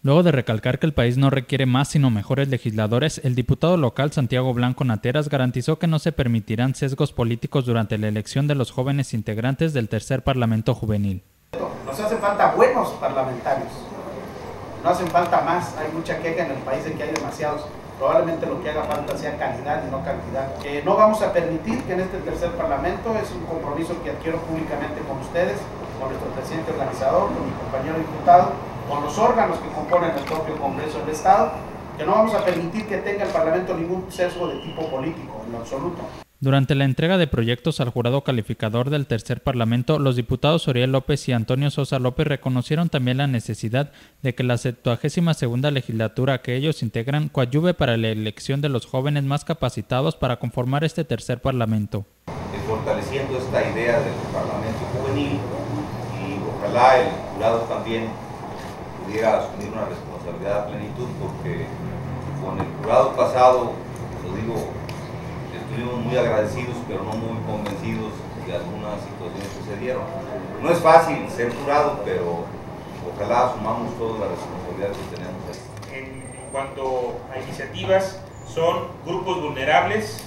Luego de recalcar que el país no requiere más sino mejores legisladores, el diputado local Santiago Blanco Nateras garantizó que no se permitirán sesgos políticos durante la elección de los jóvenes integrantes del tercer Parlamento Juvenil. Nos hacen falta buenos parlamentarios, no hacen falta más. Hay mucha queja en el país de que hay demasiados. Probablemente lo que haga falta sea calidad y no cantidad. No vamos a permitir que en este tercer Parlamento, es un compromiso que adquiero públicamente con ustedes, con nuestro presidente organizador, con mi compañero diputado, con los órganos que componen el propio Congreso del Estado, que no vamos a permitir que tenga el Parlamento ningún sesgo de tipo político, en lo absoluto. Durante la entrega de proyectos al jurado calificador del tercer Parlamento, los diputados Oriel López y Antonio Sosa López reconocieron también la necesidad de que la 72ª legislatura que ellos integran coadyuve para la elección de los jóvenes más capacitados para conformar este tercer Parlamento. Fortaleciendo esta idea del Parlamento Juvenil, y ojalá el jurado también pudiera asumir una responsabilidad a plenitud, porque con el jurado pasado, lo digo, estuvimos muy agradecidos, pero no muy convencidos de algunas situaciones que se dieron. No es fácil ser jurado, pero ojalá asumamos toda la responsabilidad que tenemos. En cuanto a iniciativas, son grupos vulnerables,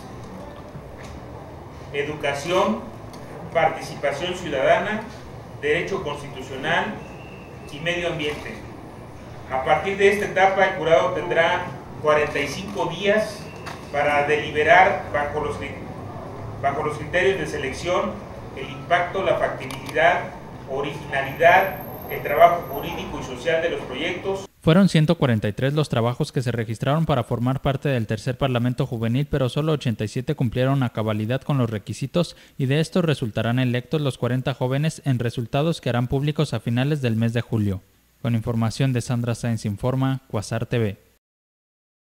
educación, participación ciudadana, derecho constitucional y medio ambiente. A partir de esta etapa, el jurado tendrá 45 días para deliberar bajo los criterios de selección el impacto, la factibilidad, originalidad, el trabajo jurídico y social de los proyectos. Fueron 143 los trabajos que se registraron para formar parte del tercer Parlamento Juvenil, pero solo 87 cumplieron a cabalidad con los requisitos y de estos resultarán electos los 40 jóvenes en resultados que harán públicos a finales del mes de julio. Con información de Sandra Sáenz Informa, Cuasar TV.